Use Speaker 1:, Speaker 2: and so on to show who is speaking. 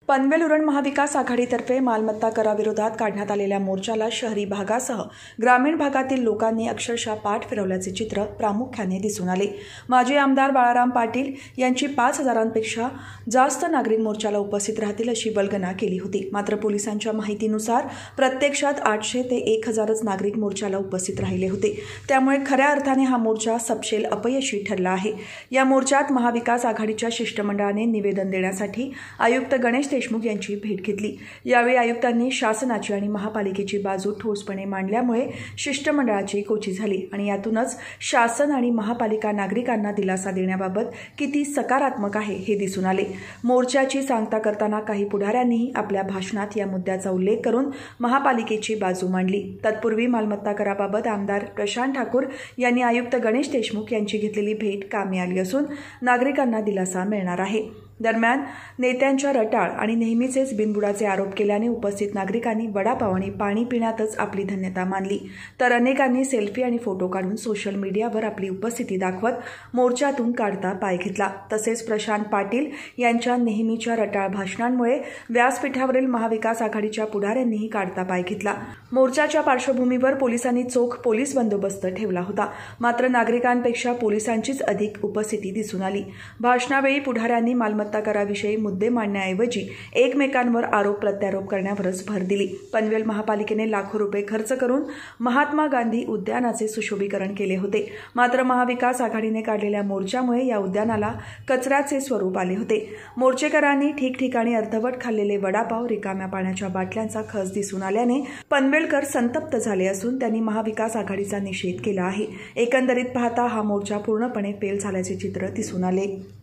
Speaker 1: पनवेल उरण महाविकास आघाडीतर्फे मालमत्ता कराविरोधात काढण्यात आलेल्या मोर्चाला शहरी भागासह ग्रामीण भागातील लोकांनी अक्षरशः पाठ फिरवल्याचे चित्र प्रामुख्याने दिसून आले। माजी आमदार बाळाराम पाटील यांची 5,000पेक्षा जास्त नागरिक मोर्चाला उपस्थित राहतील अशी वल्गना केली होती। मात्र पोलिसांच्या माहितीनुसार प्रत्यक्षात 800 ते 1,000च नागरिक मोर्चाला उपस्थित राहिले होते। त्यामुळे खऱ्या अर्थाने हा मोर्चा सपशेल अपयशी ठरला आहे। या मोर्चात महाविकास आघाडीच्या शिष्टमंडळाने निवेदन देण्यासाठी आयुक्त गणेश देशमुख यांची भेट घेतली। यावेळी आयुक्तांनी शासनाची आणि महापालिकेची बाजू ठोसपणे मांडल्यामुळे शिष्टमंडळाची कोची झाली आणि यातूनच शासन आणि महापालिका नागरिकांना दिलासा देण्याबाबत किती सकारात्मक आहे हे दिसून आले। मोर्चाची सांगता करताना काही पुढाऱ्यांनीही आपल्या भाषणात या मुद्द्याचा उल्लेख करून महापालिकेची बाजू मांडली। तत्पूर्वी मालमत्ता कराबाबत आमदार प्रशांत ठाकूर यांनी आयुक्त गणेश देशमुख यांची घेतलेली भेट कामी आली असून नागरिकांना दिलासा मिळणार आहे। दरम्यान नेत्यांच्या रटाळ आणि नेहमीचेच बिनबुडाचे आरोप केल्याने उपस्थित नागरिकांनी वडापाव आणि पाणी पिण्यातच आपली धन्यता मानली, तर अनेकांनी सेल्फी आणि फोटो काढून सोशल मीडियावर आपली उपस्थिती दाखवत मोर्चातून काढता पाय घेतला। तसेच प्रशांत पाटील यांच्या नेहमीच्या रटाळ भाषणांमुळे व्यासपीठावरील महाविकास आघाडीच्या पुढाऱ्यांनीही काढता पाय घेतला। मोर्चाच्या पार्श्वभूमीवर पोलिसांनी चोख पोलीस बंदोबस्त ठेवला होता। मात्र नागरिकांपेक्षा पोलिसांचीच अधिक उपस्थिती दिसून आली। भाषणावेळी पुढाऱ्यांनी मालमत्ता कराविषयी मुद्दे मांडण्याऐवजी एकमेकांवर आरोप प्रत्यारोप करण्यावरच भर दिली। पनवेल महापालिकेने लाखो रुपये खर्च करून महात्मा गांधी उद्यानाचे सुशोभीकरण केले होते। मात्र महाविकास आघाडीने काढलेल्या मोर्चामुळे या उद्यानाला कचऱ्याचे स्वरूप आले होते। मोर्चेकरांनी ठिकठिकाणी अर्धवट खाल्लेले वडापाव, रिकाम्या पाण्याच्या बाटल्यांचा खच दिसून आल्याने पनवेलकर संतप्त झाले असून त्यांनी महाविकास आघाडीचा निषेध केला आहे। एकंदरीत पाहता हा मोर्चा पूर्णपणे फेल झाल्याचे चित्र दिसून आले।